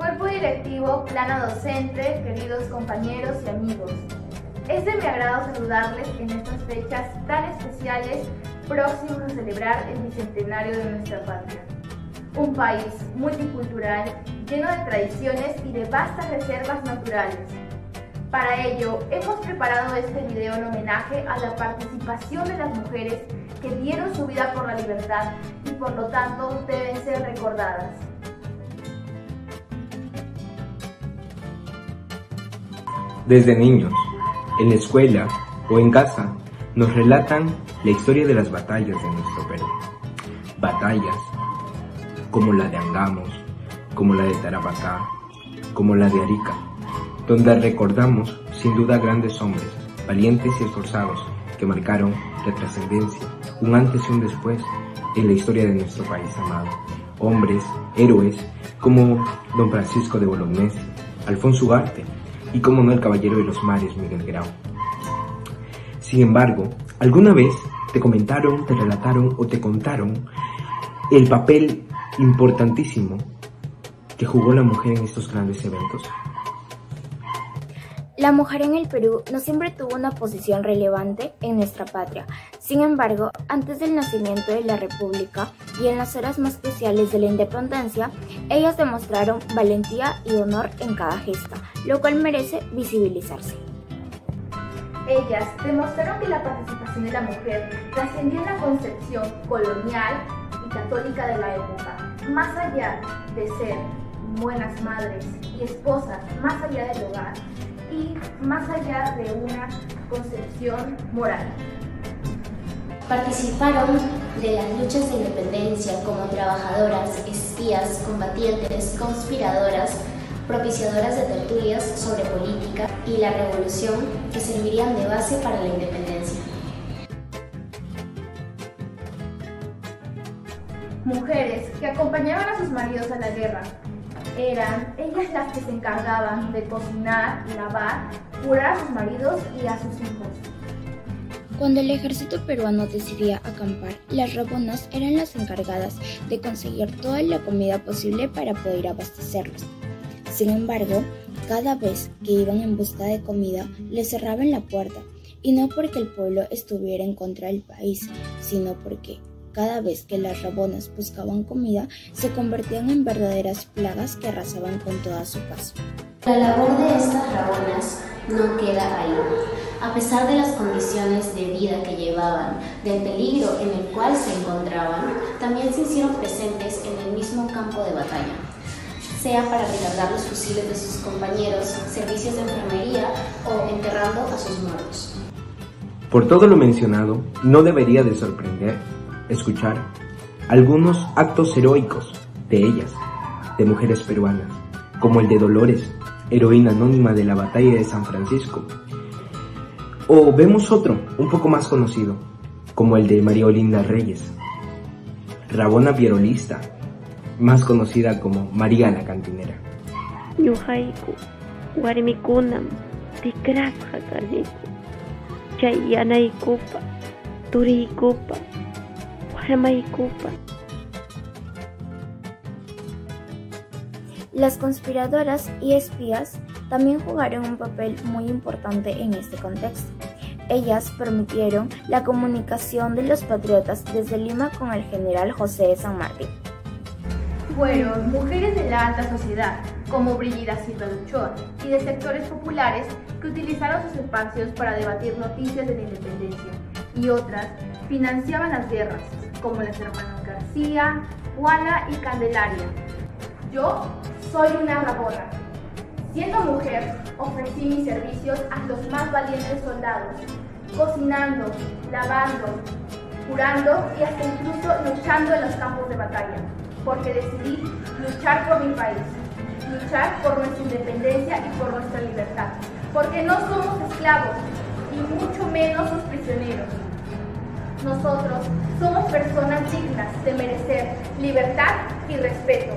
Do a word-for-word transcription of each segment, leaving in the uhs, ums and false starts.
cuerpo directivo, plano docente, queridos compañeros y amigos. Es de mi agrado saludarles en estas fechas tan especiales próximos a celebrar el bicentenario de nuestra patria. Un país multicultural, lleno de tradiciones y de vastas reservas naturales. Para ello, hemos preparado este video en homenaje a la participación de las mujeres que dieron su vida por la libertad y por lo tanto deben ser recordadas. Desde niños, en la escuela o en casa, nos relatan la historia de las batallas de nuestro Perú. Batallas como la de Angamos, como la de Tarapacá, como la de Arica, donde recordamos sin duda grandes hombres, valientes y esforzados, que marcaron la trascendencia, un antes y un después en la historia de nuestro país amado. Hombres, héroes, como don Francisco de Bolognesi, Alfonso Ugarte y como no el caballero de los mares, Miguel Grau. Sin embargo, ¿alguna vez te comentaron, te relataron o te contaron el papel importantísimo que jugó la mujer en estos grandes eventos? La mujer en el Perú no siempre tuvo una posición relevante en nuestra patria. Sin embargo, antes del nacimiento de la República y en las horas más cruciales de la independencia, ellas demostraron valentía y honor en cada gesta, lo cual merece visibilizarse. Ellas demostraron que la participación de la mujer trascendía la concepción colonial y católica de la época, más allá de ser buenas madres y esposas, más allá del hogar y más allá de una concepción moral. Participaron de las luchas de independencia como trabajadoras, espías, combatientes, conspiradoras, propiciadoras de tertulias sobre política y la revolución que servirían de base para la independencia. Mujeres que acompañaban a sus maridos a la guerra. Eran ellas las que se encargaban de cocinar, lavar, curar a sus maridos y a sus hijos. Cuando el ejército peruano decidía acampar, las rabonas eran las encargadas de conseguir toda la comida posible para poder abastecerlos. Sin embargo, cada vez que iban en busca de comida, les cerraban la puerta, y no porque el pueblo estuviera en contra del país, sino porque cada vez que las rabonas buscaban comida, se convertían en verdaderas plagas que arrasaban con toda su paso. La labor de estas rabonas no queda ahí. A pesar de las condiciones de vida que llevaban, del peligro en el cual se encontraban, también se hicieron presentes en el mismo campo de batalla, sea para recargar los fusiles de sus compañeros, servicios de enfermería o enterrando a sus muertos. Por todo lo mencionado, no debería de sorprender escuchar algunos actos heroicos de ellas, de mujeres peruanas, como el de Dolores, heroína anónima de la batalla de San Francisco. O vemos otro, un poco más conocido, como el de María Olinda Reyes, rabona pierolista, más conocida como María la Cantinera. Ñuqayku warmikunam tikrasqa kaniku, chay yanaykupa, turiykupa, warmaykupa. Las conspiradoras y espías también jugaron un papel muy importante en este contexto. Ellas permitieron la comunicación de los patriotas desde Lima con el general José de San Martín. Fueron mujeres de la alta sociedad, como Brígida Silva de Ochoa, y de sectores populares que utilizaron sus espacios para debatir noticias de la independencia, y otras financiaban las guerras, como las hermanas García, Juana y Candelaria. Yo soy una rabona. Siendo mujer, ofrecí mis servicios a los más valientes soldados, cocinando, lavando, curando y hasta incluso luchando en los campos de batalla, porque decidí luchar por mi país, luchar por nuestra independencia y por nuestra libertad, porque no somos esclavos y mucho menos sus prisioneros. Nosotros somos personas dignas de merecer libertad y respeto.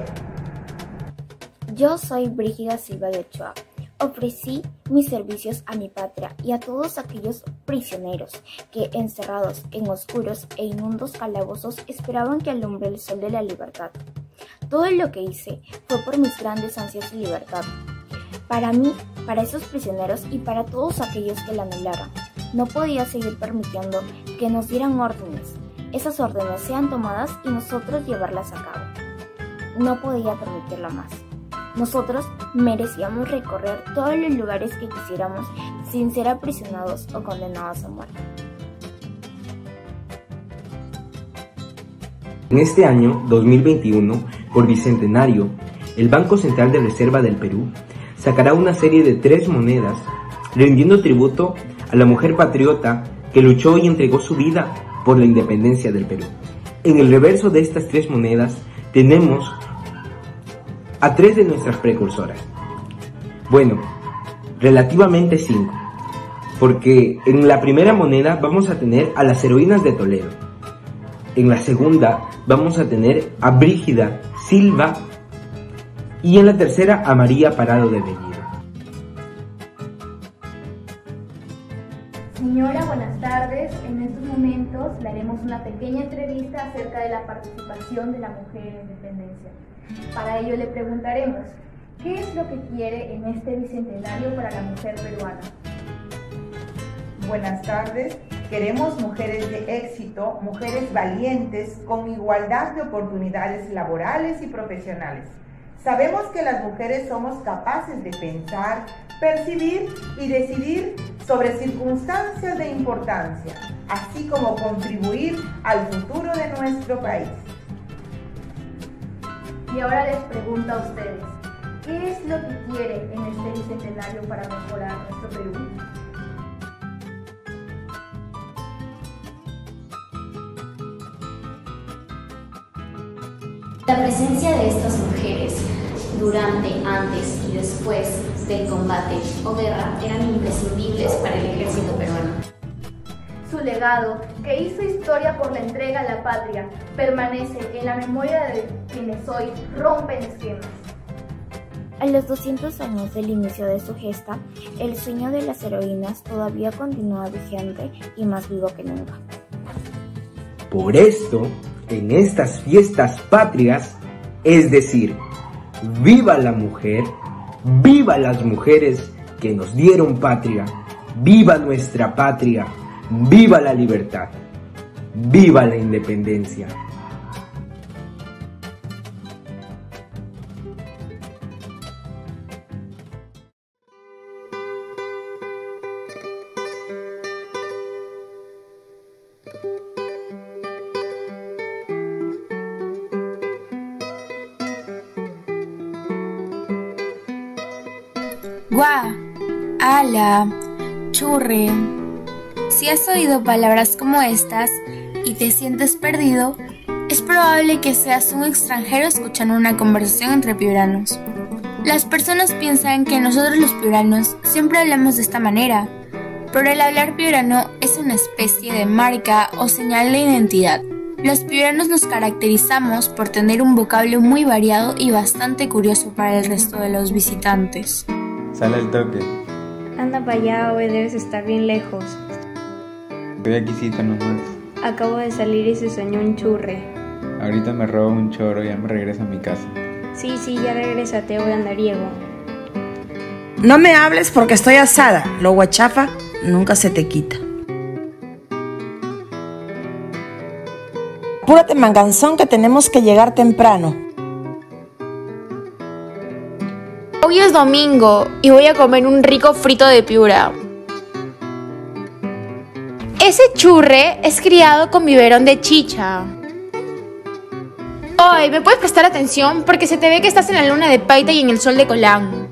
Yo soy Brígida Silva de Ochoa. Ofrecí mis servicios a mi patria y a todos aquellos prisioneros que, encerrados en oscuros e inmundos calabozos, esperaban que alumbre el sol de la libertad. Todo lo que hice fue por mis grandes ansias de libertad. Para mí, para esos prisioneros y para todos aquellos que la anhelaran, no podía seguir permitiendo que nos dieran órdenes. Esas órdenes sean tomadas y nosotros llevarlas a cabo. No podía permitirlo más. Nosotros merecíamos recorrer todos los lugares que quisiéramos sin ser aprisionados o condenados a muerte. En este año dos mil veintiuno, por bicentenario, el Banco Central de Reserva del Perú sacará una serie de tres monedas rindiendo tributo a la mujer patriota que luchó y entregó su vida por la independencia del Perú. En el reverso de estas tres monedas tenemos a tres de nuestras precursoras. Bueno, relativamente cinco, porque en la primera moneda vamos a tener a las heroínas de Toledo. En la segunda vamos a tener a Brígida Silva y en la tercera a María Parado de Bellido. Señora, buenas tardes. En estos momentos le haremos una pequeña entrevista acerca de la participación de la mujer en la independencia. Para ello le preguntaremos, ¿qué es lo que quiere en este bicentenario para la mujer peruana? Buenas tardes. Queremos mujeres de éxito, mujeres valientes, con igualdad de oportunidades laborales y profesionales. Sabemos que las mujeres somos capaces de pensar, percibir y decidir sobre circunstancias de importancia, así como contribuir al futuro de nuestro país. Y ahora les pregunto a ustedes, ¿qué es lo que quiere en este bicentenario para mejorar nuestro Perú? La presencia de estas mujeres durante, antes y después del combate o guerra eran imprescindibles para el ejército peruano. Su legado, que hizo historia por la entrega a la patria, permanece en la memoria de quienes hoy rompen esquemas. A los doscientos años del inicio de su gesta, el sueño de las heroínas todavía continúa vigente y más vivo que nunca. Por esto, en estas fiestas patrias, es decir, ¡viva la mujer! ¡Viva las mujeres que nos dieron patria! ¡Viva nuestra patria! ¡Viva la libertad! ¡Viva la independencia! Guá, ala, churre. Si has oído palabras como estas y te sientes perdido, es probable que seas un extranjero escuchando una conversación entre piuranos. Las personas piensan que nosotros los piuranos siempre hablamos de esta manera, pero el hablar piurano es una especie de marca o señal de identidad. Los piuranos nos caracterizamos por tener un vocablo muy variado y bastante curioso para el resto de los visitantes. Sale el toque. Anda para allá, hoy debes estar bien lejos. Estoy aquí cita nomás. Acabo de salir y se soñó un churre. Ahorita me robo un choro y ya me regreso a mi casa. Sí, sí, ya regrésate, voy andariego. No me hables porque estoy asada. Lo guachafa nunca se te quita. Apúrate, manganzón, que tenemos que llegar temprano. Hoy es domingo y voy a comer un rico frito de Piura. Ese churre es criado con biberón de chicha. Oye, ¿me puedes prestar atención? Porque se te ve que estás en la luna de Paita y en el sol de Colán.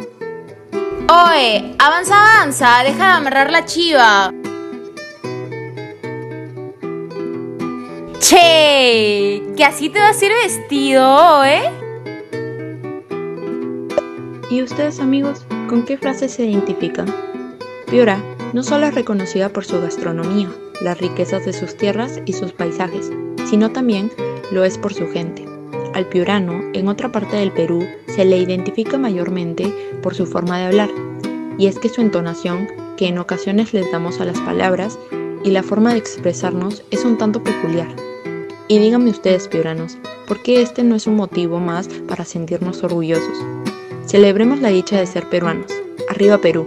Oye, avanza, avanza, deja de amarrar la chiva. Che, que así te vas a ir vestido, ¿eh? ¿Y ustedes, amigos, con qué frase se identifican? Piura no solo es reconocida por su gastronomía, las riquezas de sus tierras y sus paisajes, sino también lo es por su gente. Al piurano, en otra parte del Perú, se le identifica mayormente por su forma de hablar, y es que su entonación, que en ocasiones les damos a las palabras, y la forma de expresarnos es un tanto peculiar. Y díganme ustedes, pioranos, ¿por qué este no es un motivo más para sentirnos orgullosos? Celebremos la dicha de ser peruanos. ¡Arriba Perú!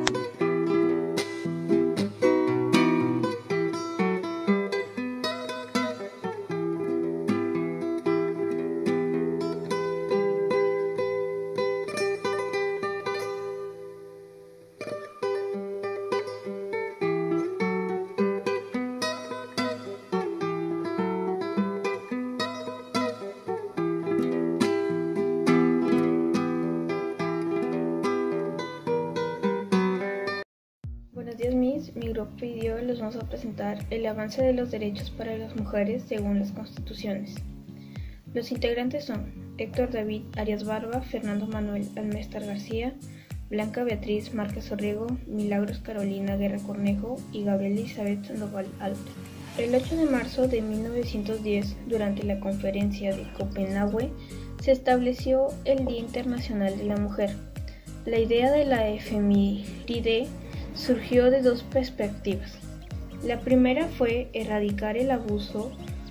Buenos días, Miss. Mi grupo y yo les vamos a presentar el avance de los derechos para las mujeres según las constituciones. Los integrantes son Héctor David Arias Barba, Fernando Manuel Almestar García, Blanca Beatriz Márquez Orrego, Milagros Carolina Guerra Cornejo y Gabriela Elizabeth Sandoval Alto. El ocho de marzo de mil novecientos diez, durante la conferencia de Copenhague, se estableció el Día Internacional de la Mujer. La idea de la efeméride surgió de dos perspectivas. La primera fue erradicar el abuso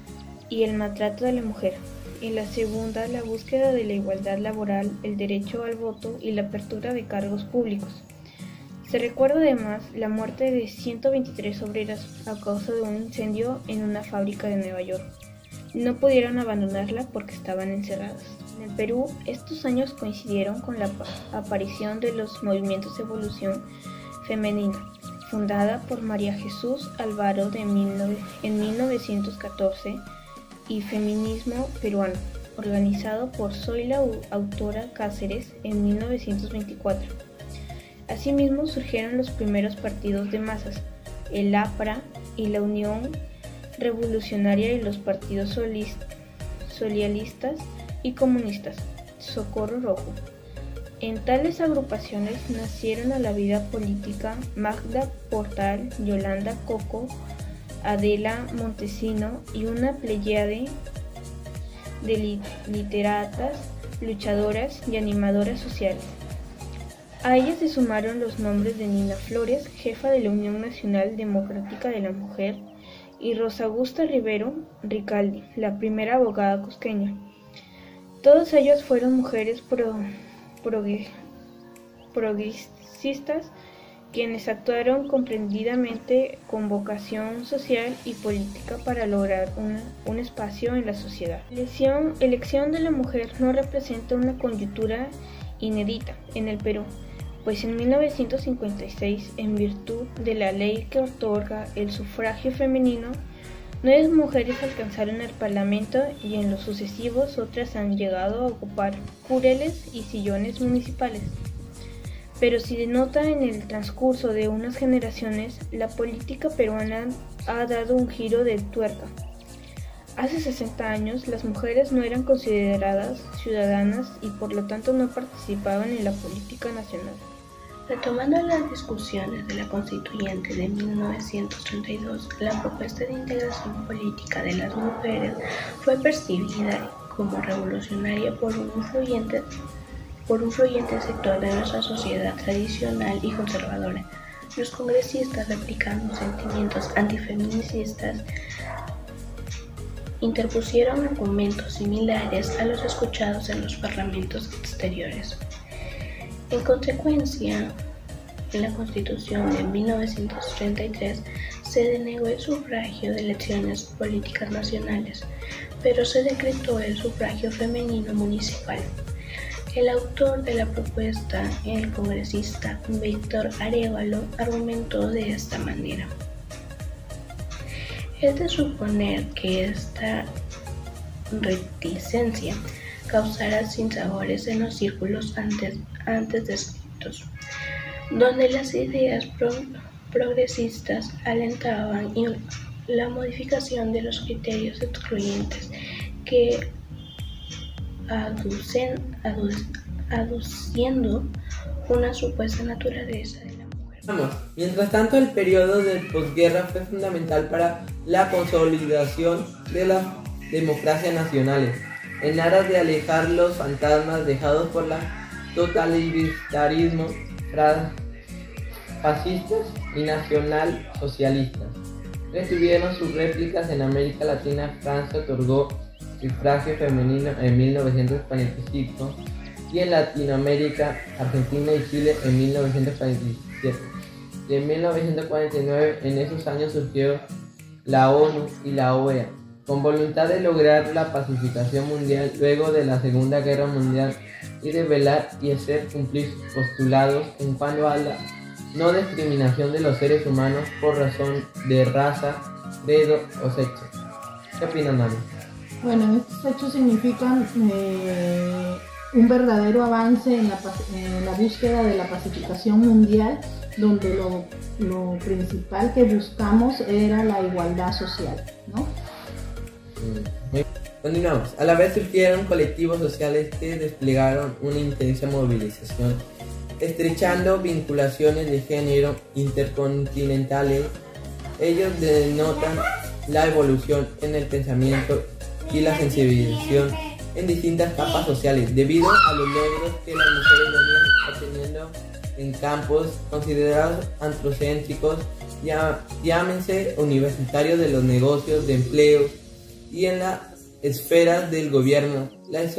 y el maltrato de la mujer, y la segunda la búsqueda de la igualdad laboral, el derecho al voto y la apertura de cargos públicos. Se recuerda además la muerte de ciento veintitrés obreras a causa de un incendio en una fábrica de Nueva York. No pudieron abandonarla porque estaban encerradas. En el Perú, estos años coincidieron con la aparición de los movimientos de evolución femenina, fundada por María Jesús Alvaro de mil nove en mil novecientos catorce, y Feminismo Peruano, organizado por Zoila Autora Cáceres en mil novecientos veinticuatro. Asimismo surgieron los primeros partidos de masas, el APRA y la Unión Revolucionaria, y los partidos socialistas y comunistas, Socorro Rojo. En tales agrupaciones nacieron a la vida política Magda Portal, Yolanda Coco, Adela Montesino y una pléyade de literatas, luchadoras y animadoras sociales. A ellas se sumaron los nombres de Nina Flores, jefa de la Unión Nacional Democrática de la Mujer, y Rosa Augusta Rivero Ricaldi, la primera abogada cusqueña. Todas ellas fueron mujeres pro progresistas, quienes actuaron comprendidamente con vocación social y política para lograr una, un espacio en la sociedad. La elección, elección de la mujer no representa una coyuntura inédita en el Perú, pues en mil novecientos cincuenta y seis, en virtud de la ley que otorga el sufragio femenino, nueve mujeres alcanzaron el Parlamento y en los sucesivos otras han llegado a ocupar curules y sillones municipales. Pero si denota en el transcurso de unas generaciones, la política peruana ha dado un giro de tuerca. Hace sesenta años las mujeres no eran consideradas ciudadanas y por lo tanto no participaban en la política nacional. Retomando las discusiones de la Constituyente de mil novecientos treinta y dos, la propuesta de integración política de las mujeres fue percibida como revolucionaria por un influyente, por un influyente sector de nuestra sociedad tradicional y conservadora. Los congresistas, replicando sentimientos antifeminicistas, interpusieron argumentos similares a los escuchados en los parlamentos exteriores. En consecuencia, en la Constitución de mil novecientos treinta y tres se denegó el sufragio de elecciones políticas nacionales, pero se decretó el sufragio femenino municipal. El autor de la propuesta, el congresista Víctor Arévalo, argumentó de esta manera: es de suponer que esta reticencia causará sinsabores en los círculos antes, antes descritos, donde las ideas pro, progresistas alentaban la modificación de los criterios excluyentes que aducen, adu, aduciendo una supuesta naturaleza de la mujer. Vamos, mientras tanto, el periodo de posguerra fue fundamental para la consolidación de las democracias nacionales, en aras de alejar los fantasmas dejados por los totalitarismos fascistas y nacionalsocialistas. Retuvieron sus réplicas en América Latina. Francia otorgó sufragio femenino en mil novecientos cuarenta y cinco y en Latinoamérica, Argentina y Chile en mil novecientos cuarenta y siete. Y en mil novecientos cuarenta y nueve, en esos años surgió la ONU y la O E A, con voluntad de lograr la pacificación mundial luego de la Segunda Guerra Mundial y de velar y hacer cumplir sus postulados en cuanto a la no discriminación de los seres humanos por razón de raza, credo o sexo. ¿Qué opinan, Ana? Bueno, estos hechos significan eh, un verdadero avance en la, en la búsqueda de la pacificación mundial, donde lo, lo principal que buscamos era la igualdad social, ¿no? Continuamos. A la vez surgieron colectivos sociales que desplegaron una intensa movilización, estrechando vinculaciones de género intercontinentales. Ellos denotan la evolución en el pensamiento y la sensibilización en distintas capas sociales, debido a los logros que las mujeres venían obteniendo en campos considerados antropocéntricos, ya, llámense universitarios, de los negocios, de empleos y en las esferas del gobierno. Las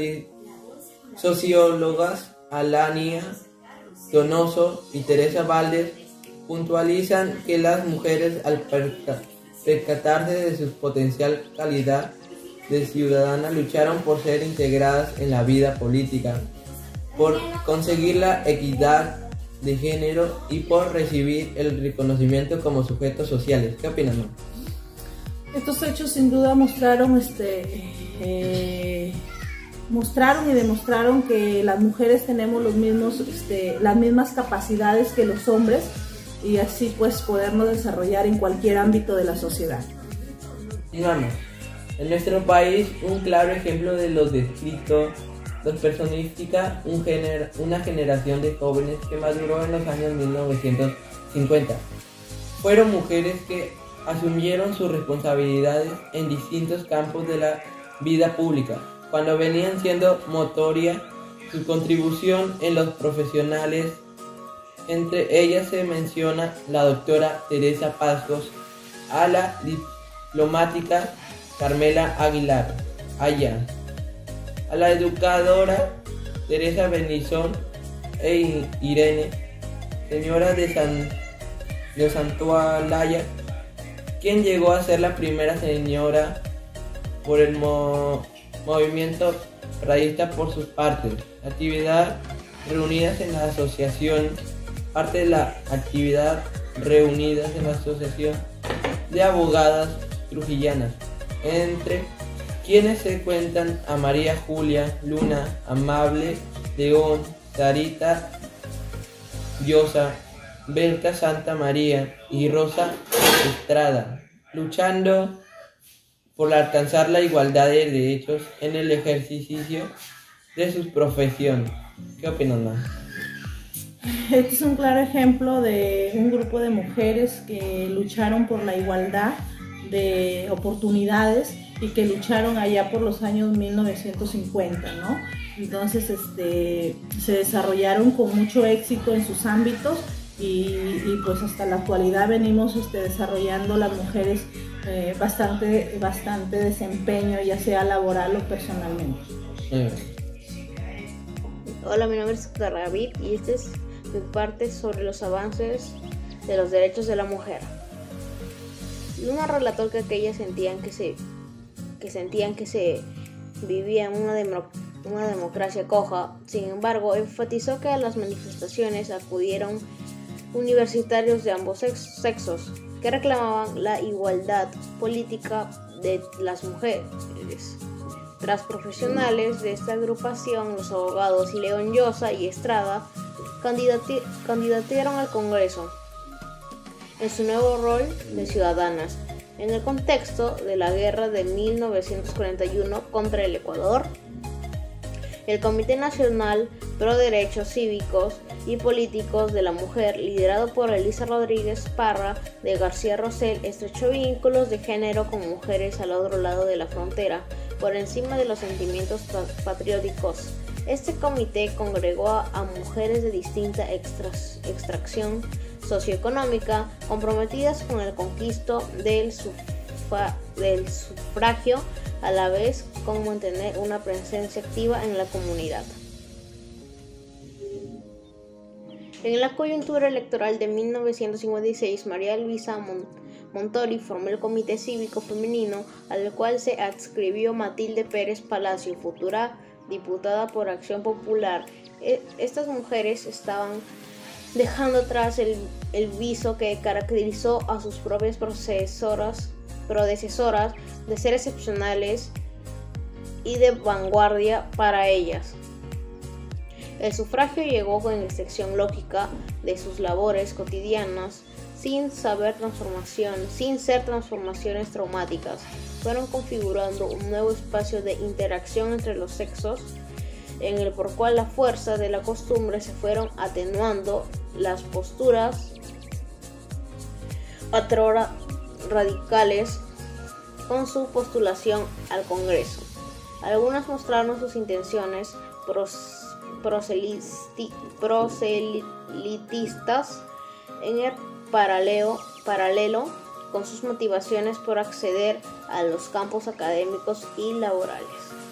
sociólogas Alania Donoso y Teresa Valdés puntualizan que las mujeres, al percatarse de su potencial calidad de ciudadana, lucharon por ser integradas en la vida política, por conseguir la equidad de género y por recibir el reconocimiento como sujetos sociales. ¿Qué opinan, no? Estos hechos sin duda mostraron, este, eh, mostraron y demostraron que las mujeres tenemos los mismos, este, las mismas capacidades que los hombres, y así pues podernos desarrollar en cualquier ámbito de la sociedad. Continuamos. En nuestro país, un claro ejemplo de lo descrito los personifica un gener una generación de jóvenes que maduró en los años mil novecientos cincuenta. Fueron mujeres que asumieron sus responsabilidades en distintos campos de la vida pública, cuando venían siendo notoria su contribución en los profesionales. Entre ellas se menciona la doctora Teresa Pascos, a la diplomática Carmela Aguilar Aya, a la educadora Teresa Benizón e Irene, señora de, San, de Santualaya, quien llegó a ser la primera señora por el mo, movimiento radista por sus partes. Actividad reunidas en la asociación, parte de la actividad reunidas en la asociación de abogadas trujillanas, entre quienes se cuentan a María Julia Luna, Amable León, Sarita Llosa, Berta Santa María y Rosa Estrada, luchando por alcanzar la igualdad de derechos en el ejercicio de sus profesiones. ¿Qué opinan, más? Este es un claro ejemplo de un grupo de mujeres que lucharon por la igualdad de oportunidades y que lucharon allá por los años mil novecientos cincuenta, ¿no? Entonces este, se desarrollaron con mucho éxito en sus ámbitos y, y pues hasta la actualidad venimos este, desarrollando las mujeres eh, bastante, bastante desempeño, ya sea laboral o personalmente. Eh. Hola, mi nombre es David y este es mi parte sobre los avances de los derechos de la mujer. Luna relató que aquellas sentían que se, que sentían que se vivía en una, demo, una democracia coja. Sin embargo, enfatizó que a las manifestaciones acudieron universitarios de ambos sexos que reclamaban la igualdad política de las mujeres. Tras profesionales de esta agrupación, los abogados León Llosa y Estrada candidati- candidatearon al Congreso en su nuevo rol de ciudadanas, en el contexto de la guerra de mil novecientos cuarenta y uno contra el Ecuador. El Comité Nacional Pro Derechos Cívicos y Políticos de la Mujer, liderado por Elisa Rodríguez Parra de García Rosell, estrechó vínculos de género con mujeres al otro lado de la frontera, por encima de los sentimientos patrióticos. Este comité congregó a, a mujeres de distinta extra, extracción socioeconómica, comprometidas con el conquisto del, sufa, del sufragio, a la vez con mantener una presencia activa en la comunidad. En la coyuntura electoral de mil novecientos cincuenta y seis, María Luisa Montori formó el Comité Cívico Femenino, al cual se adscribió Matilde Pérez Palacio, futura diputada por Acción Popular. Estas mujeres estaban dejando atrás el, el viso que caracterizó a sus propias predecesoras, predecesoras de ser excepcionales y de vanguardia para ellas. El sufragio llegó con excepción lógica de sus labores cotidianas, sin saber transformación, sin ser transformaciones traumáticas. Fueron configurando un nuevo espacio de interacción entre los sexos, en el por cual la fuerza de la costumbre se fueron atenuando las posturas atrora radicales con su postulación al Congreso. Algunas mostraron sus intenciones pros proselitistas en el paralelo, paralelo con sus motivaciones por acceder a los campos académicos y laborales.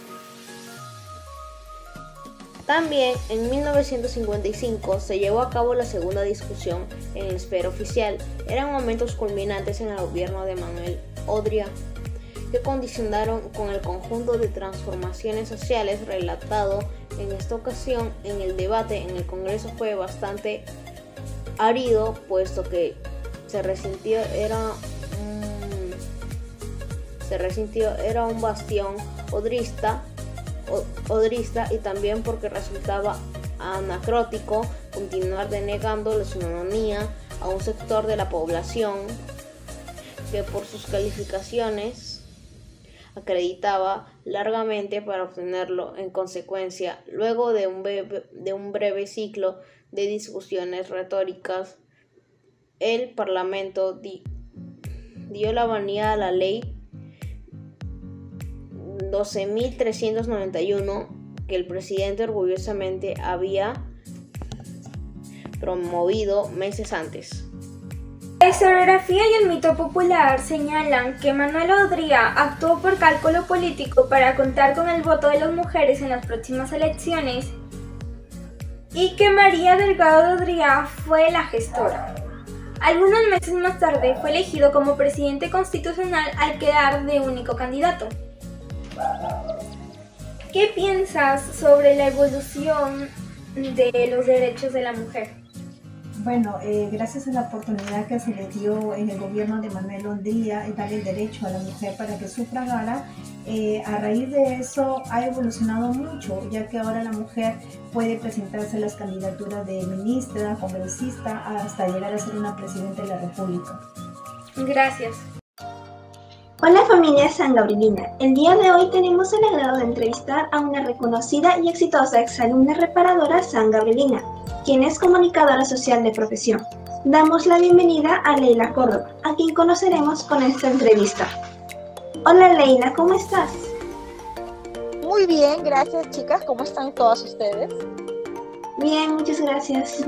También en mil novecientos cincuenta y cinco se llevó a cabo la segunda discusión en la esfera oficial. Eran momentos culminantes en el gobierno de Manuel Odría, que condicionaron con el conjunto de transformaciones sociales relatado en esta ocasión. En el debate en el Congreso fue bastante árido, puesto que se resintió era un, se resintió era un bastión odrista, odrista y también porque resultaba anacrótico continuar denegando la ciudadanía a un sector de la población que por sus calificaciones acreditaba largamente para obtenerlo. En consecuencia, luego de un breve, de un breve ciclo de discusiones retóricas, el Parlamento di, dio la valía a la ley doce mil trescientos noventa y uno que el presidente orgullosamente había promovido meses antes. La historiografía y el mito popular señalan que Manuel Odría actuó por cálculo político para contar con el voto de las mujeres en las próximas elecciones y que María Delgado de Odría fue la gestora. Algunos meses más tarde fue elegido como presidente constitucional al quedar de único candidato. ¿Qué piensas sobre la evolución de los derechos de la mujer? Bueno, eh, gracias a la oportunidad que se le dio en el gobierno de Manuel Odría en dar el derecho a la mujer para que sufragara, eh, a raíz de eso ha evolucionado mucho, ya que ahora la mujer puede presentarse a las candidaturas de ministra, congresista, hasta llegar a ser una presidenta de la República. Gracias. Hola familia San Gabrielina, el día de hoy tenemos el agrado de entrevistar a una reconocida y exitosa exalumna reparadora San Gabrielina, quien es comunicadora social de profesión. Damos la bienvenida a Leila Córdoba, a quien conoceremos con esta entrevista. Hola Leila, ¿cómo estás? Muy bien, gracias chicas, ¿cómo están todas ustedes? Bien, muchas gracias.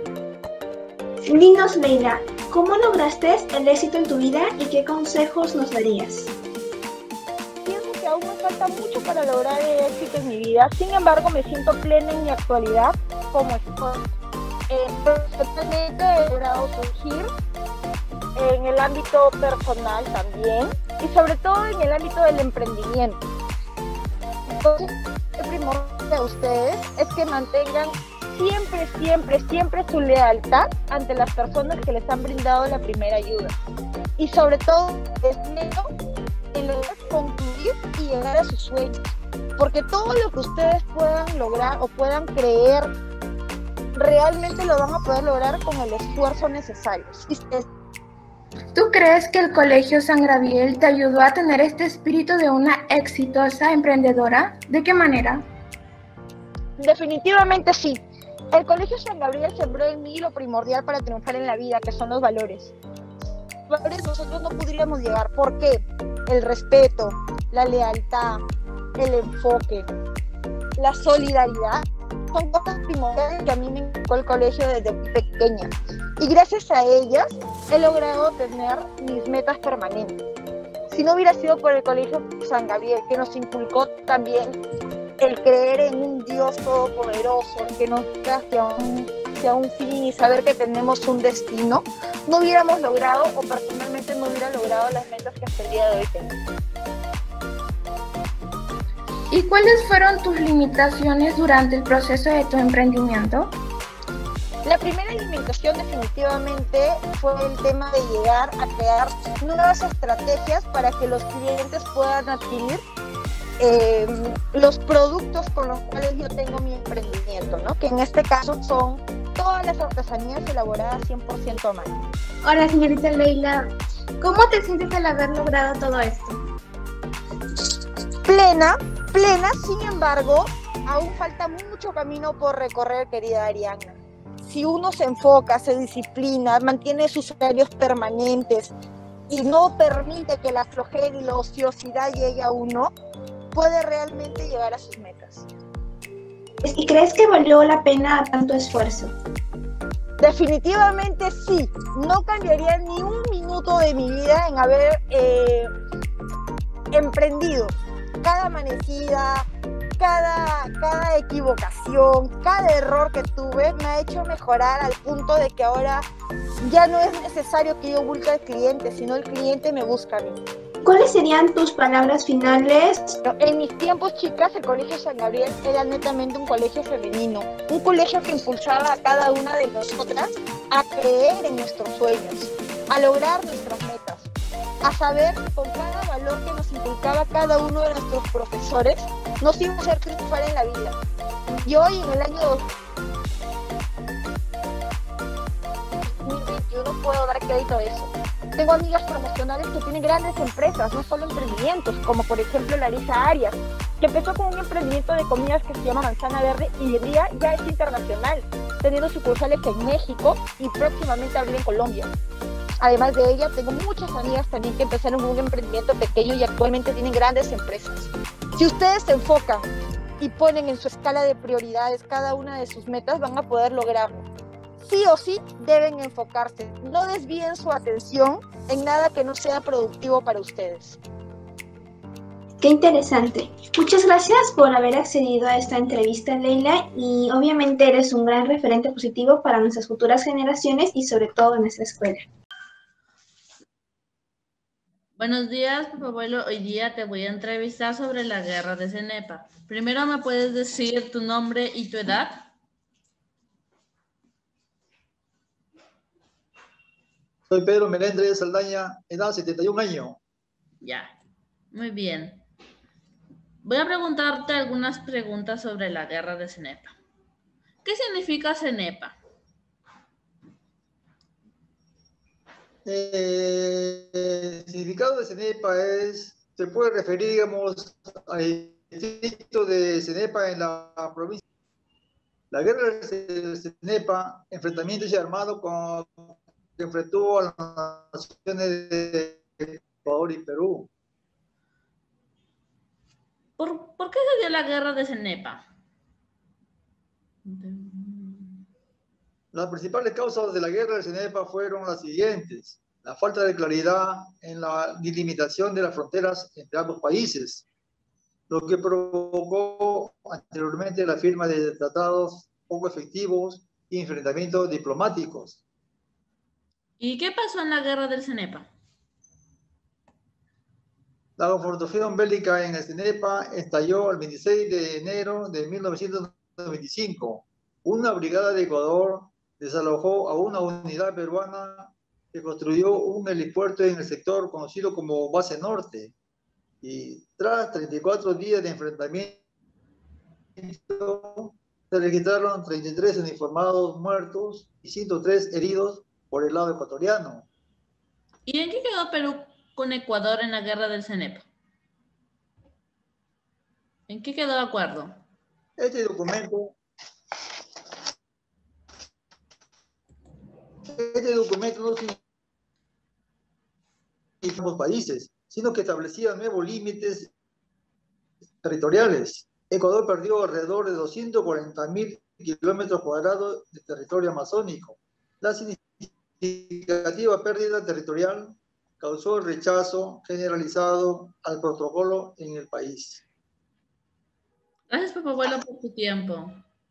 Dinos Leila, ¿cómo lograste el éxito en tu vida y qué consejos nos darías? Pienso que aún me falta mucho para lograr el éxito en mi vida, sin embargo me siento plena en mi actualidad como estoy. Eh, personalmente he logrado surgir en el ámbito personal también y sobre todo en el ámbito del emprendimiento. Entonces, el primordial de ustedes es que mantengan siempre, siempre, siempre su lealtad ante las personas que les han brindado la primera ayuda. Y sobre todo, deseo en lograr concluir y llegar a sus sueños. Porque todo lo que ustedes puedan lograr o puedan creer, realmente lo van a poder lograr con el esfuerzo necesario. ¿Tú crees que el Colegio San Gabriel te ayudó a tener este espíritu de una exitosa emprendedora? ¿De qué manera? Definitivamente sí. El Colegio San Gabriel sembró en mí lo primordial para triunfar en la vida, que son los valores. Los valores nosotros no podríamos llegar. ¿Por qué? El respeto, la lealtad, el enfoque, la solidaridad son cosas primordiales que a mí me inculcó el colegio desde muy pequeña. Y gracias a ellas he logrado tener mis metas permanentes. Si no hubiera sido por el colegio San Gabriel, que nos inculcó también el creer en un Dios todopoderoso, que nos da hacia un, hacia un fin y saber que tenemos un destino, no hubiéramos logrado, o personalmente no hubiera logrado las metas que hasta el día de hoy tengo. ¿Y cuáles fueron tus limitaciones durante el proceso de tu emprendimiento? La primera limitación definitivamente fue el tema de llegar a crear nuevas estrategias para que los clientes puedan adquirir eh, los productos con los cuales yo tengo mi emprendimiento, ¿no? Que en este caso son todas las artesanías elaboradas cien por ciento a mano. Ahora, señorita Leila, ¿cómo te sientes al haber logrado todo esto? Plena, plena, sin embargo, aún falta mucho camino por recorrer, querida Ariana. Si uno se enfoca, se disciplina, mantiene sus horarios permanentes y no permite que la flojera y la ociosidad llegue a uno, puede realmente llegar a sus metas. ¿Y crees que valió la pena tanto esfuerzo? Definitivamente sí. No cambiaría ni un minuto de mi vida en haber eh, emprendido. Cada amanecida, cada, cada equivocación, cada error que tuve me ha hecho mejorar al punto de que ahora ya no es necesario que yo busque al cliente, sino el cliente me busca a mí. ¿Cuáles serían tus palabras finales? En mis tiempos, chicas, el Colegio San Gabriel era netamente un colegio femenino, un colegio que impulsaba a cada una de nosotras a creer en nuestros sueños, a lograr nuestras metas, a saber que con cada valor que nos inculcaba cada uno de nuestros profesores, nos iba a hacer triunfar en la vida. Y hoy, en el año dos mil veintiuno, puedo dar crédito a eso. Tengo amigas promocionales que tienen grandes empresas, no solo emprendimientos, como por ejemplo Larisa Arias, que empezó con un emprendimiento de comidas que se llama Manzana Verde y hoy en día ya es internacional, teniendo sucursales en México y próximamente abrir en Colombia. Además de ella, tengo muchas amigas también que empezaron con un emprendimiento pequeño y actualmente tienen grandes empresas. Si ustedes se enfocan y ponen en su escala de prioridades cada una de sus metas, van a poder lograrlo. Sí o sí deben enfocarse, no desvíen su atención en nada que no sea productivo para ustedes. Qué interesante. Muchas gracias por haber accedido a esta entrevista, Leila, y obviamente eres un gran referente positivo para nuestras futuras generaciones y sobre todo en nuestra escuela. Buenos días, abuelo. Hoy día te voy a entrevistar sobre la guerra de Cenepa. Primero, ¿me puedes decir tu nombre y tu edad? Soy Pedro Melendres Saldaña, edad setenta y un años. Ya, muy bien. Voy a preguntarte algunas preguntas sobre la guerra de Cenepa. ¿Qué significa Cenepa? Eh, el significado de Cenepa es, se puede referir, digamos, al distrito de Cenepa en la provincia. La guerra de Cenepa, enfrentamiento armado con que enfrentó a las naciones de Ecuador y Perú. ¿Por, ¿por qué se dio la guerra de Cenepa? Las principales causas de la guerra de Cenepa fueron las siguientes: la falta de claridad en la delimitación de las fronteras entre ambos países, lo que provocó anteriormente la firma de tratados poco efectivos y enfrentamientos diplomáticos. ¿Y qué pasó en la guerra del Cenepa? La confrontación bélica en el Cenepa estalló el veintiséis de enero de mil novecientos noventa y cinco. Una brigada de Ecuador desalojó a una unidad peruana que construyó un helipuerto en el sector conocido como Base Norte. Y tras treinta y cuatro días de enfrentamiento, se registraron treinta y tres uniformados muertos y ciento tres heridos por el lado ecuatoriano. ¿Y en qué quedó Perú con Ecuador en la guerra del Cenepa? ¿En qué quedó de acuerdo? Este documento, este documento no significa ambos países, sino que establecía nuevos límites territoriales. Ecuador perdió alrededor de doscientos cuarenta mil kilómetros cuadrados de territorio amazónico. La significativa pérdida territorial causó el rechazo generalizado al protocolo en el país. Gracias, papá abuelo, por tu tiempo.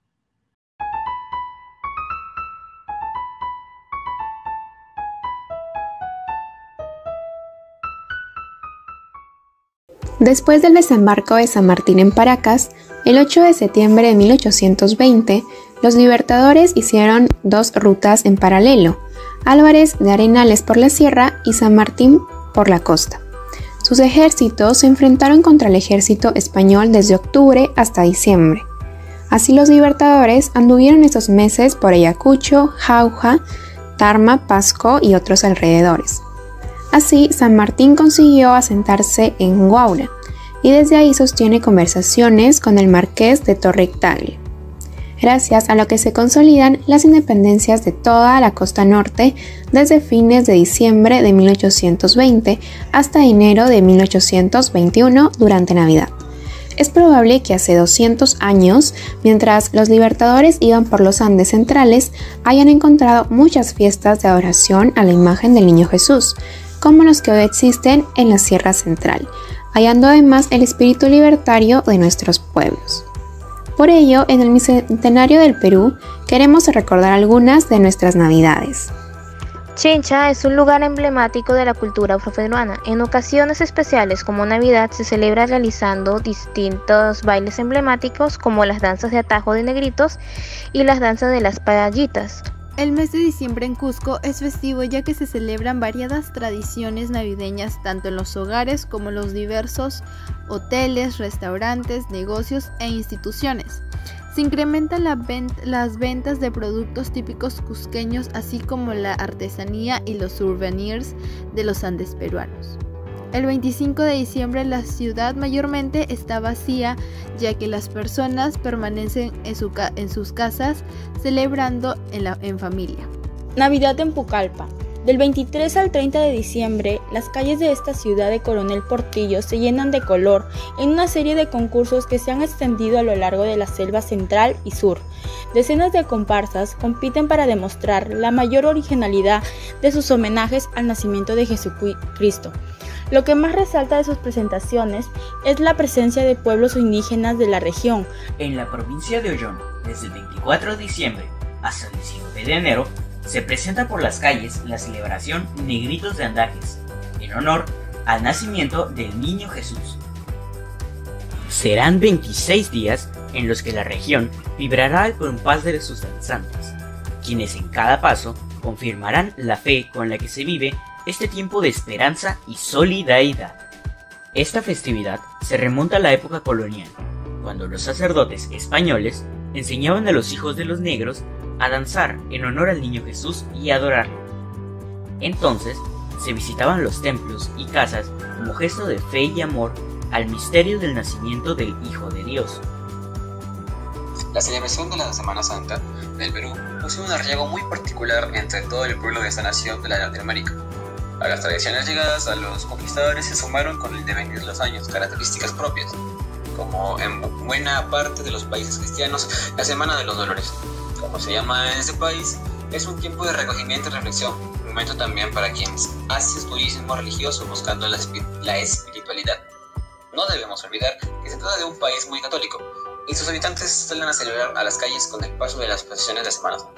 Después del desembarco de San Martín en Paracas, el ocho de septiembre de mil ochocientos veinte, los libertadores hicieron dos rutas en paralelo, Álvarez de Arenales por la sierra y San Martín por la costa. Sus ejércitos se enfrentaron contra el ejército español desde octubre hasta diciembre. Así los libertadores anduvieron estos meses por Ayacucho, Jauja, Tarma, Pasco y otros alrededores. Así, San Martín consiguió asentarse en Huaura y desde ahí sostiene conversaciones con el marqués de Torre-Tagle, gracias a lo que se consolidan las independencias de toda la costa norte desde fines de diciembre de mil ochocientos veinte hasta enero de mil ochocientos veintiuno durante Navidad. Es probable que hace doscientos años, mientras los libertadores iban por los Andes centrales, hayan encontrado muchas fiestas de adoración a la imagen del Niño Jesús, como los que hoy existen en la Sierra Central, hallando además el espíritu libertario de nuestros pueblos. Por ello, en el Bicentenario del Perú, queremos recordar algunas de nuestras Navidades. Chincha es un lugar emblemático de la cultura afroperuana. En ocasiones especiales como Navidad se celebra realizando distintos bailes emblemáticos como las danzas de atajo de negritos y las danzas de las payayitas. El mes de diciembre en Cusco es festivo ya que se celebran variadas tradiciones navideñas tanto en los hogares como en los diversos hoteles, restaurantes, negocios e instituciones. Se incrementan la vent- las ventas de productos típicos cusqueños así como la artesanía y los souvenirs de los Andes peruanos. El veinticinco de diciembre la ciudad mayormente está vacía ya que las personas permanecen en, su ca- en sus casas celebrando en, la- en familia. Navidad en Pucallpa. Del veintitrés al treinta de diciembre, las calles de esta ciudad de Coronel Portillo se llenan de color en una serie de concursos que se han extendido a lo largo de la selva central y sur. Decenas de comparsas compiten para demostrar la mayor originalidad de sus homenajes al nacimiento de Jesucristo. Lo que más resalta de sus presentaciones es la presencia de pueblos indígenas de la región. En la provincia de Ollón, desde el veinticuatro de diciembre hasta el diecinueve de enero, se presenta por las calles la celebración Negritos de Andajes, en honor al nacimiento del Niño Jesús. Serán veintiséis días en los que la región vibrará al compás de sus danzantes, quienes en cada paso confirmarán la fe con la que se vive este tiempo de esperanza y solidaridad. Esta festividad se remonta a la época colonial, cuando los sacerdotes españoles enseñaban a los hijos de los negros a danzar en honor al Niño Jesús y adorarlo. Entonces, se visitaban los templos y casas como gesto de fe y amor al misterio del nacimiento del Hijo de Dios. La celebración de la Semana Santa del Perú posee un arraigo muy particular entre todo el pueblo de esta nación de la Latinoamérica. A las tradiciones llegadas a los conquistadores se sumaron con el devenir de los años características propias, como en buena parte de los países cristianos, la Semana de los Dolores. Como se llama en este país, es un tiempo de recogimiento y reflexión, un momento también para quienes hacen turismo religioso buscando la, la espiritualidad. No debemos olvidar que se trata de un país muy católico, y sus habitantes salen a celebrar a las calles con el paso de las procesiones de Semana Santa.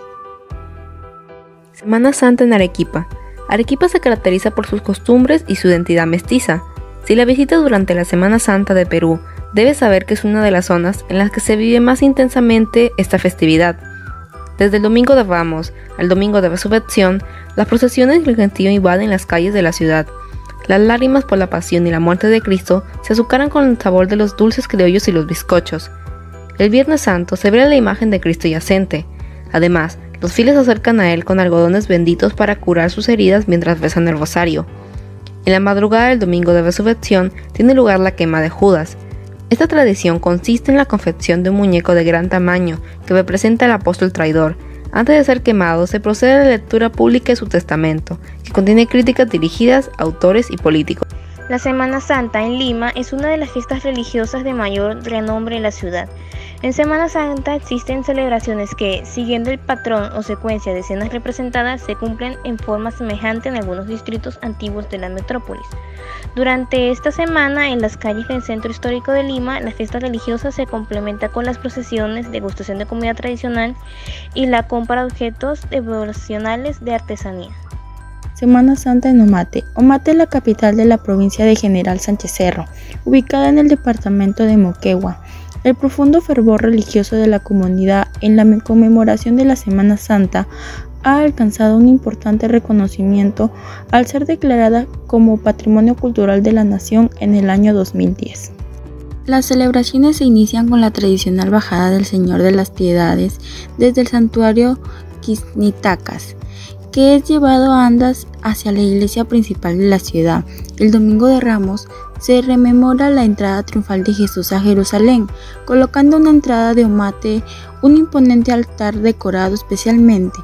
Semana Santa en Arequipa. Arequipa se caracteriza por sus costumbres y su identidad mestiza. Si la visitas durante la Semana Santa de Perú, debes saber que es una de las zonas en las que se vive más intensamente esta festividad. Desde el Domingo de Ramos al Domingo de Resurrección, las procesiones y el gentío invaden las calles de la ciudad. Las lágrimas por la pasión y la muerte de Cristo se azucaran con el sabor de los dulces criollos y los bizcochos. El Viernes Santo se ve la imagen de Cristo yacente. Además, los fieles se acercan a él con algodones benditos para curar sus heridas mientras rezan el rosario. En la madrugada del Domingo de Resurrección tiene lugar la quema de Judas. Esta tradición consiste en la confección de un muñeco de gran tamaño que representa al apóstol traidor. Antes de ser quemado, se procede a la lectura pública de su testamento, que contiene críticas dirigidas a autores y políticos. La Semana Santa en Lima es una de las fiestas religiosas de mayor renombre en la ciudad. En Semana Santa existen celebraciones que, siguiendo el patrón o secuencia de escenas representadas, se cumplen en forma semejante en algunos distritos antiguos de la metrópolis. Durante esta semana, en las calles del centro histórico de Lima, la fiesta religiosa se complementa con las procesiones, degustación de comida tradicional y la compra de objetos devocionales de artesanía. Semana Santa en Omate. Omate es la capital de la provincia de General Sánchez Cerro, ubicada en el departamento de Moquegua. El profundo fervor religioso de la comunidad en la conmemoración de la Semana Santa ha alcanzado un importante reconocimiento al ser declarada como Patrimonio Cultural de la Nación en el año dos mil diez. Las celebraciones se inician con la tradicional bajada del Señor de las Piedades desde el santuario Quisnitacas, que es llevado a andas hacia la iglesia principal de la ciudad. El Domingo de Ramos se rememora la entrada triunfal de Jesús a Jerusalén, colocando una entrada de Omate, un imponente altar decorado especialmente.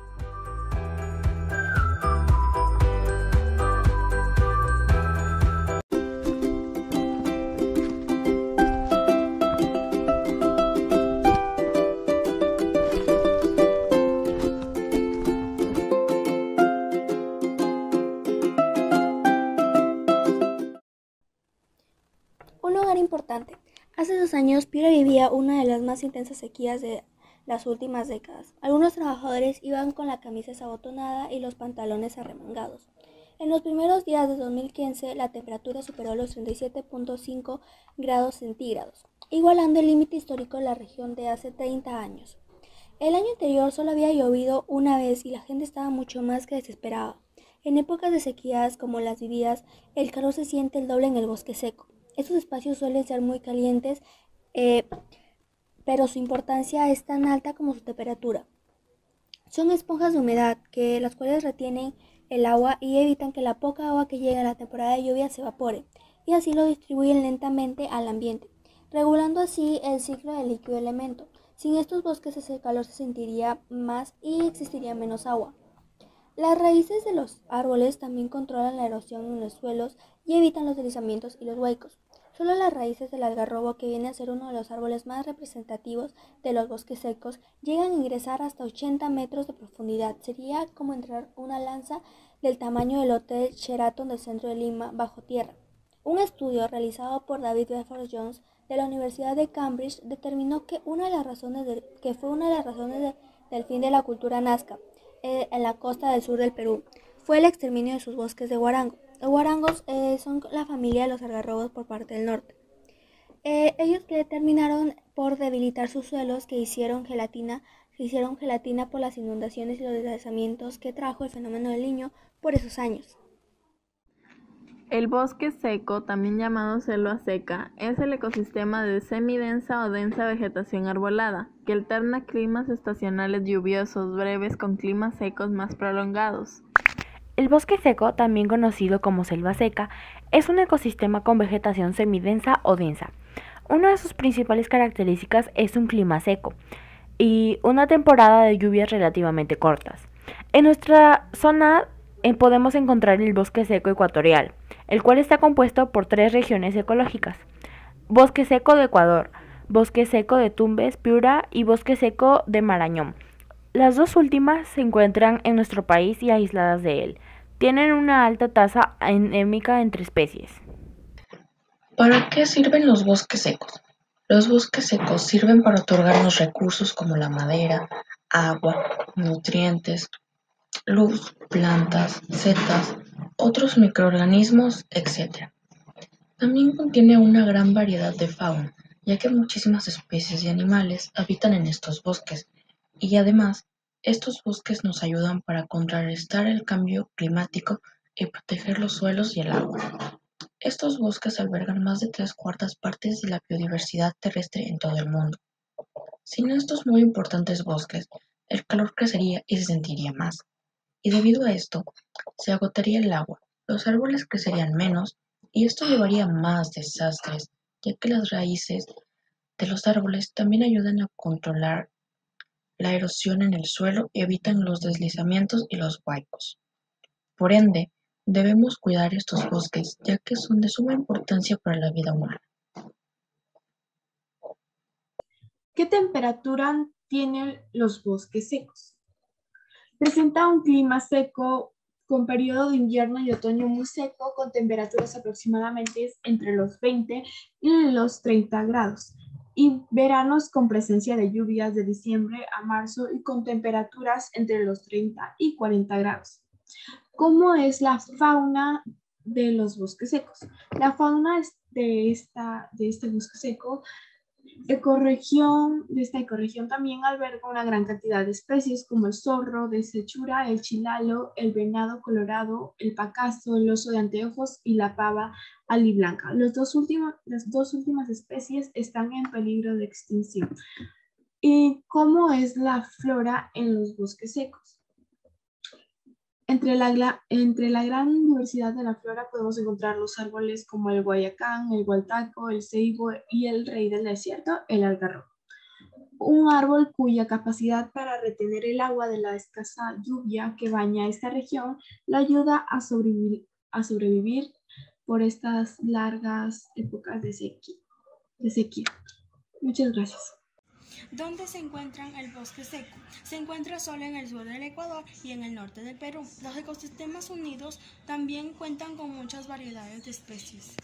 Un lugar importante. Hace dos años, Piura vivía una de las más intensas sequías de las últimas décadas. Algunos trabajadores iban con la camisa desabotonada y los pantalones arremangados. En los primeros días de dos mil quince, la temperatura superó los treinta y siete punto cinco grados centígrados, igualando el límite histórico de la región de hace treinta años. El año anterior solo había llovido una vez y la gente estaba mucho más que desesperada. En épocas de sequías como las vividas, el calor se siente el doble en el bosque seco. Estos espacios suelen ser muy calientes, eh, pero su importancia es tan alta como su temperatura. Son esponjas de humedad, que las cuales retienen el agua y evitan que la poca agua que llega en la temporada de lluvia se evapore, y así lo distribuyen lentamente al ambiente, regulando así el ciclo del líquido elemento. Sin estos bosques ese calor se sentiría más y existiría menos agua. Las raíces de los árboles también controlan la erosión en los suelos y evitan los deslizamientos y los huecos. Solo las raíces del algarrobo, que viene a ser uno de los árboles más representativos de los bosques secos, llegan a ingresar hasta ochenta metros de profundidad. Sería como entrar una lanza del tamaño del Hotel Sheraton del centro de Lima bajo tierra. Un estudio realizado por David Bedford Jones de la Universidad de Cambridge determinó que, una de las razones de, que fue una de las razones de, del fin de la cultura nazca eh, en la costa del sur del Perú fue el exterminio de sus bosques de guarango. Los guarangos eh, son la familia de los algarrobos por parte del norte. Eh, ellos que terminaron por debilitar sus suelos, que hicieron gelatina, que hicieron gelatina por las inundaciones y los deslizamientos que trajo el fenómeno del Niño por esos años. El bosque seco, también llamado selva seca, es el ecosistema de semidensa o densa vegetación arbolada, que alterna climas estacionales lluviosos breves con climas secos más prolongados. El bosque seco, también conocido como selva seca, es un ecosistema con vegetación semidensa o densa. Una de sus principales características es un clima seco y una temporada de lluvias relativamente cortas. En nuestra zona eh, podemos encontrar el bosque seco ecuatorial, el cual está compuesto por tres regiones ecológicas: bosque seco de Ecuador, bosque seco de Tumbes, Piura y bosque seco de Marañón. Las dos últimas se encuentran en nuestro país y aisladas de él. Tienen una alta tasa endémica entre especies. ¿Para qué sirven los bosques secos? Los bosques secos sirven para otorgarnos recursos como la madera, agua, nutrientes, luz, plantas, setas, otros microorganismos, etcétera. También contiene una gran variedad de fauna, ya que muchísimas especies de animales habitan en estos bosques. Y además, estos bosques nos ayudan para contrarrestar el cambio climático y proteger los suelos y el agua. Estos bosques albergan más de tres cuartas partes de la biodiversidad terrestre en todo el mundo. Sin estos muy importantes bosques, el calor crecería y se sentiría más. Y debido a esto, se agotaría el agua, los árboles crecerían menos y esto llevaría a más desastres, ya que las raíces de los árboles también ayudan a controlar la erosión en el suelo y evitan los deslizamientos y los huecos. Por ende, Debemos cuidar estos bosques, ya que son de suma importancia para la vida humana. ¿Qué temperatura tienen los bosques secos? Presenta un clima seco con periodo de invierno y otoño muy seco, con temperaturas aproximadamente entre los veinte y los treinta grados, y veranos con presencia de lluvias de diciembre a marzo y con temperaturas entre los treinta y cuarenta grados. ¿Cómo es la fauna de los bosques secos? La fauna de, esta, de este bosque seco Ecorregión, de esta ecorregión también alberga una gran cantidad de especies como el zorro de Sechura, el chilalo, el venado colorado, el pacazo, el oso de anteojos y la pava aliblanca. Los dos últimos, las dos últimas especies están en peligro de extinción. ¿Y cómo es la flora en los bosques secos? Entre la, entre la gran diversidad de la flora podemos encontrar los árboles como el guayacán, el gualtaco, el ceibo y el rey del desierto, el algarrobo. Un árbol cuya capacidad para retener el agua de la escasa lluvia que baña esta región le ayuda a sobrevivir, a sobrevivir por estas largas épocas de sequía. De sequía. Muchas gracias. ¿Dónde se encuentra el bosque seco? Se encuentra solo en el sur del Ecuador y en el norte del Perú. Los ecosistemas unidos también cuentan con muchas variedades de especies.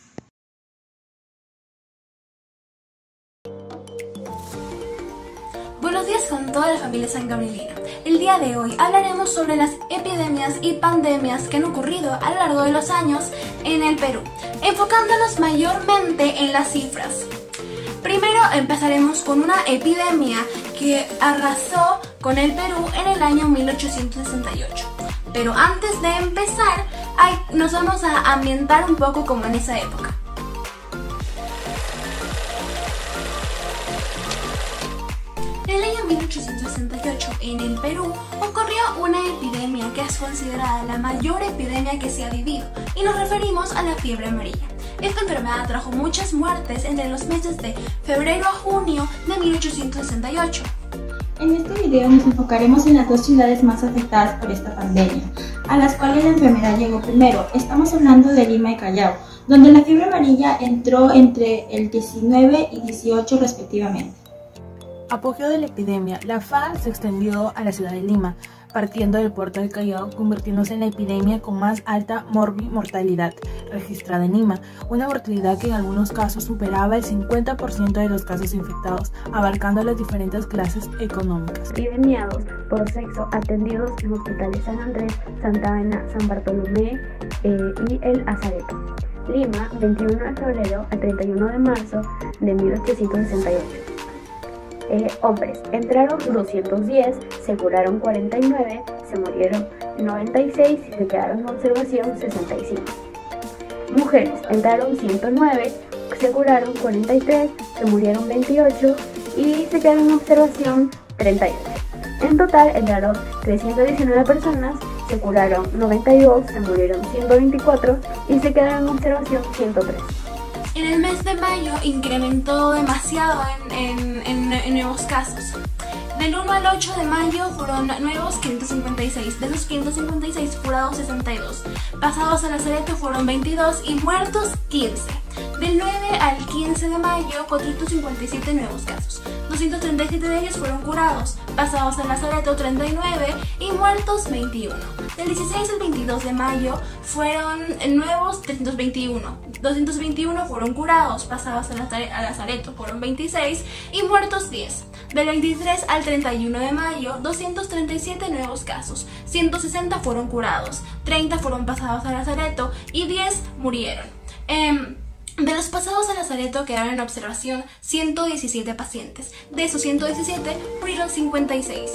Buenos días con toda la familia sangabrielina. El día de hoy hablaremos sobre las epidemias y pandemias que han ocurrido a lo largo de los años en el Perú, enfocándonos mayormente en las cifras. Primero empezaremos con una epidemia que arrasó con el Perú en el año mil ochocientos sesenta y ocho. Pero antes de empezar, ay, nos vamos a ambientar un poco como en esa época. En el año mil ochocientos sesenta y ocho, en el Perú, ocurrió una epidemia que es considerada la mayor epidemia que se ha vivido, y nos referimos a la fiebre amarilla. Esta enfermedad trajo muchas muertes entre los meses de febrero a junio de mil ochocientos sesenta y ocho. En este video nos enfocaremos en las dos ciudades más afectadas por esta pandemia, a las cuales la enfermedad llegó primero. Estamos hablando de Lima y Callao, donde la fiebre amarilla entró entre el diecinueve y dieciocho respectivamente. Apogeo de la epidemia, la F A se extendió a la ciudad de Lima, partiendo del puerto del Callao, convirtiéndose en la epidemia con más alta morbi-mortalidad registrada en Lima, una mortalidad que en algunos casos superaba el cincuenta por ciento de los casos infectados, abarcando las diferentes clases económicas. Epidemiados por sexo atendidos en hospitales San Andrés, Santa Ana, San Bartolomé eh, y el Azareto. Lima, veintiuno de febrero a treinta y uno de marzo de mil ochocientos sesenta y ocho. Eh, hombres, entraron doscientos diez, se curaron cuarenta y nueve, se murieron noventa y seis y se quedaron en observación sesenta y cinco. Mujeres, entraron ciento nueve, se curaron cuarenta y tres, se murieron veintiocho y se quedaron en observación treinta y ocho. En total entraron trescientas diecinueve personas, se curaron noventa y dos, se murieron ciento veinticuatro y se quedaron en observación ciento tres. En el mes de mayo incrementó demasiado en, en, en, en nuevos casos. Del uno al ocho de mayo fueron nuevos quinientos cincuenta y seis, de esos quinientos cincuenta y seis curados sesenta y dos, pasados a lazareto fueron veintidós y muertos quince. Del nueve al quince de mayo, cuatrocientos cincuenta y siete nuevos casos, doscientos treinta y siete de ellos fueron curados, pasados a lazareto treinta y nueve y muertos veintiuno. Del dieciséis al veintidós de mayo fueron nuevos trescientos veintiuno, doscientos veintiuno fueron curados, pasados a lazareto fueron veintiséis y muertos diez. Del veintitrés al treinta y uno de mayo, doscientos treinta y siete nuevos casos, ciento sesenta fueron curados, treinta fueron pasados a lazareto y diez murieron. Eh, de los pasados a lazareto quedaron en observación ciento diecisiete pacientes, de esos ciento diecisiete murieron cincuenta y seis.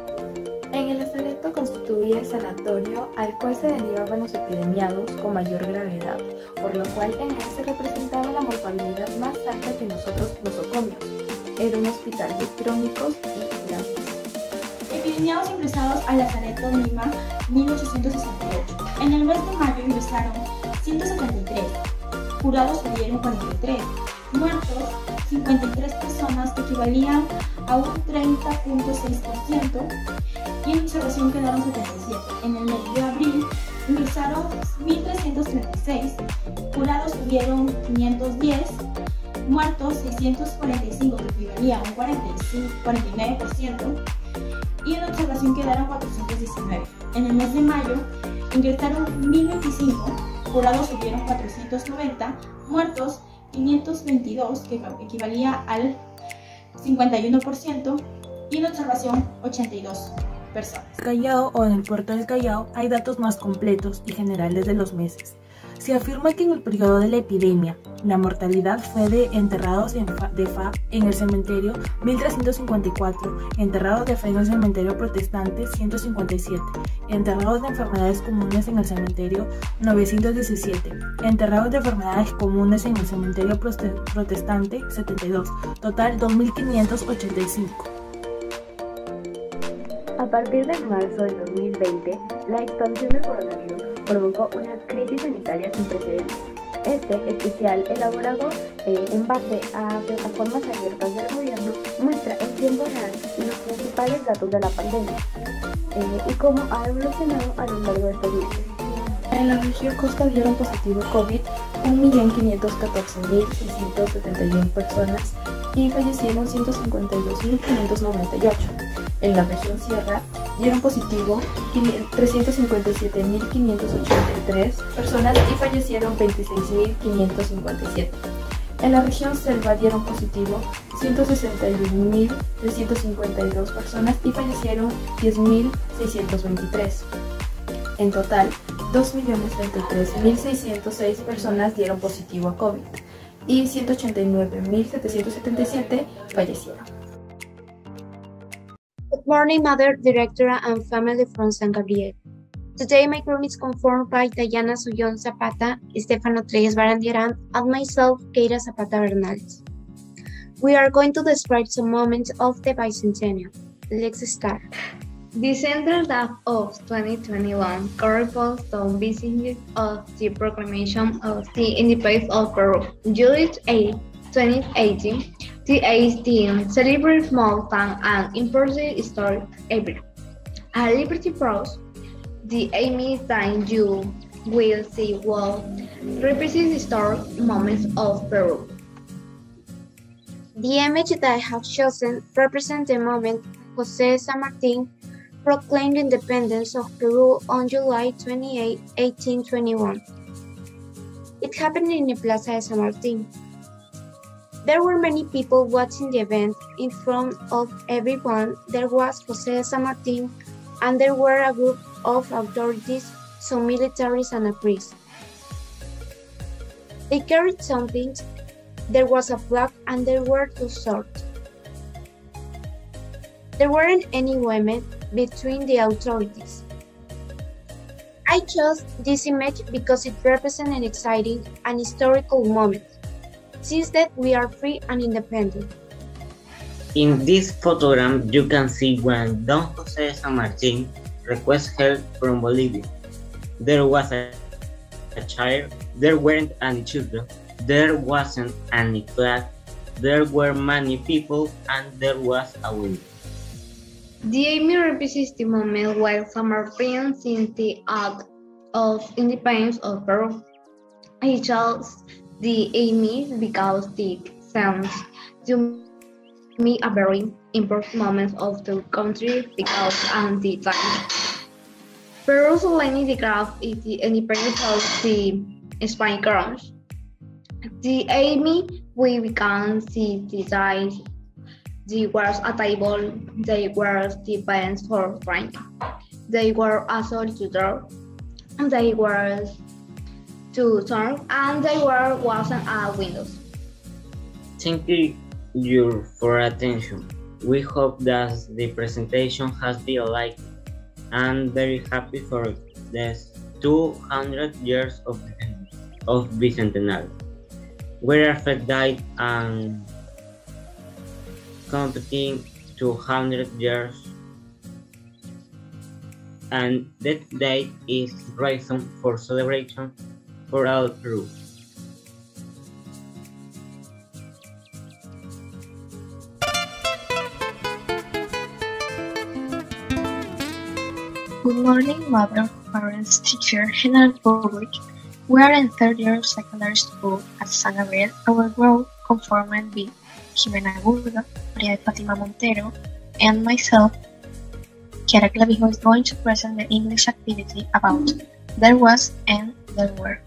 En el lazareto constituía el sanatorio al cual se derivaban los epidemiados con mayor gravedad, por lo cual en él se representaba la mortalidad más alta que nosotros nosocomios. Era un hospital de crónicos y graves. Epidemiados ingresados al lazareto Lima, mil ochocientos sesenta y ocho. En el mes de mayo ingresaron ciento setenta y tres, curados hubieron cuarenta y tres, muertos cincuenta y tres personas que equivalían a un treinta punto seis por ciento y en observación quedaron setenta y siete. En el mes de abril ingresaron mil trescientos treinta y seis, curados hubieron quinientos diez, muertos seiscientos cuarenta y cinco, que equivalía a un cuarenta y cinco, cuarenta y nueve por ciento, y en observación quedaron cuatrocientos diecinueve. En el mes de mayo ingresaron mil veinticinco, curados hubieron cuatrocientos noventa, muertos quinientos veintidós, que equivalía al cincuenta y uno por ciento, y en observación ochenta y dos personas. En Callao o en el puerto del Callao hay datos más completos y generales de los meses. Se afirma que en el periodo de la epidemia, la mortalidad fue de enterrados en fa, de F A en el cementerio mil trescientos cincuenta y cuatro, enterrados de fe en el cementerio protestante ciento cincuenta y siete, enterrados de enfermedades comunes en el cementerio novecientos diecisiete, enterrados de enfermedades comunes en el cementerio protestante setenta y dos, total dos mil quinientos ochenta y cinco. A partir de marzo del dos mil veinte, la expansión del coronavirus provocó una crisis sanitaria sin precedentes. Este especial, elaborado eh, en base a plataformas abiertas del gobierno, muestra en tiempo real los principales datos de la pandemia eh, y cómo ha evolucionado a lo largo de estos meses. En la región Costa dieron positivo COVID un millón quinientos catorce mil seiscientos setenta y una personas y fallecieron ciento cincuenta y dos mil quinientos noventa y ocho. En la región Sierra dieron positivo trescientos cincuenta y siete mil quinientos ochenta y tres personas y fallecieron veintiséis mil quinientos cincuenta y siete. En la región Selva dieron positivo ciento sesenta y uno mil trescientos cincuenta y dos personas y fallecieron diez mil seiscientos veintitrés. En total, dos millones treinta y tres mil seiscientos seis personas dieron positivo a COVID y ciento ochenta y nueve mil setecientos setenta y siete fallecieron. Good morning, Mother, Directora, and family from San Gabriel. Today, my group is conformed by Dayana Sullón Zapata, Estefano Treyes Barandieran, and myself, Keira Zapata Bernales. We are going to describe some moments of the bicentennial. Let's start. The central date of twenty twenty-one corresponds to the vicinity of the proclamation of the independence of Peru. July eighth, twenty eighteen, the eighteenth celebrates more than an important story ever. At Liberty Press, the aim that you will see will represent historic moments of Peru. The image that I have chosen represents the moment José San Martín proclaimed independence of Peru on July twenty-eighth, eighteen twenty-one. It happened in the Plaza de San Martín. There were many people watching the event. In front of everyone, there was José San Martín, and there were a group of authorities, some militaries and a priest. They carried something. There was a flag and there were two swords. There weren't any women between the authorities. I chose this image because it represents an exciting and historical moment, since that we are free and independent. In this photogram, you can see when Don José San Martín requested help from Bolivia. There was a, a child, there weren't any children, there wasn't any flag, there were many people, and there was a window. The aim represents the moment while San Martín signed the Act of Independence of Peru. He chose the aim because the sounds to me a very important moment of the country because at the time Peru solemnly declared the independence of the Spanish crown. The aim we began see the day. They were a table, they were the bands for Frank, they were also to draw, they were to turn, and they were wasn't a windows. Thank you for attention. We hope that the presentation has been liked and very happy for this two hundred years of, of Bicentennial. We are fed died and completing two hundred years, and that date is reason for celebration for all Peru. Good morning, Mother. parents, teacher, general public, we are in third year of secondary school at San Gabriel. Our group, conformed by Jimena Burga, Maria de Fatima Montero, and myself, Chiara Clavijo, is going to present the English activity about there was and there were.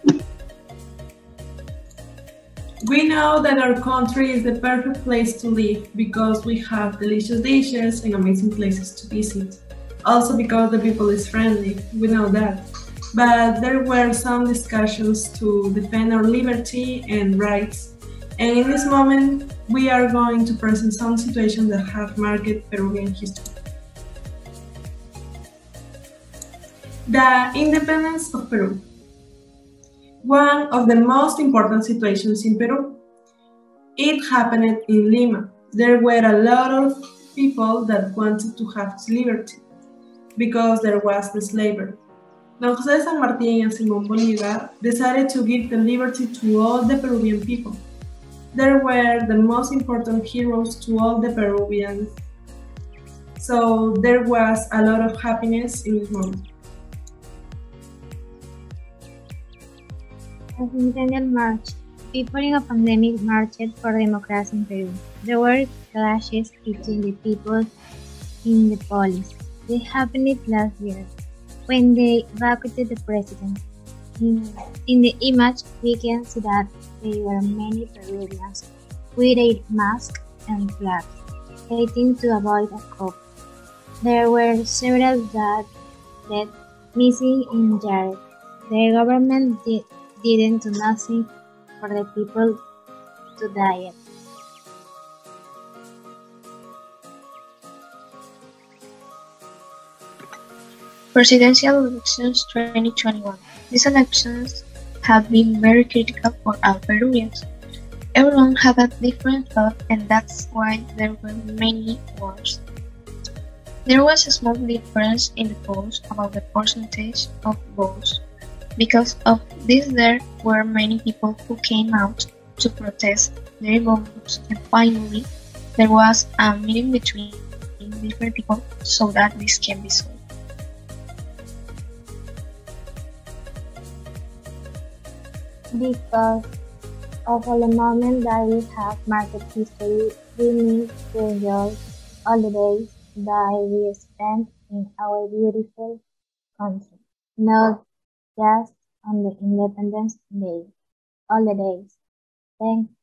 We know that our country is the perfect place to live because we have delicious dishes and amazing places to visit. Also because the people is friendly, we know that. But there were some discussions to defend our liberty and rights. And in this moment, we are going to present some situations that have marked Peruvian history. The independence of Peru. One of the most important situations in Peru. It happened in Lima. There were a lot of people that wanted to have liberty because there was the slavery. Don José de San Martín and Simón Bolívar decided to give the liberty to all the Peruvian people. They were the most important heroes to all the Peruvians. So there was a lot of happiness in this moment. Centennial March. People in a pandemic marched for democracy in Peru. There were clashes between the people in the police. They happened last year when they vacated the president. In, in the image, we can see that there were many Peruvians with a mask and flags, fighting to avoid a coup. There were several that dead, missing, and injured. The government did didn't do nothing for the people to die. Presidential elections twenty twenty-one. These elections have been very critical for all Peruvians. Everyone had a different thought, and that's why there were many wars. There was a small difference in the polls about the percentage of votes. Because of this, there were many people who came out to protest their votes, and finally, there was a meeting between different people so that this can be solved. Because of all the moments that we have marked history, we need to enjoy all the days that we spent in our beautiful country. Not just on the Independence Day, all the days. Thank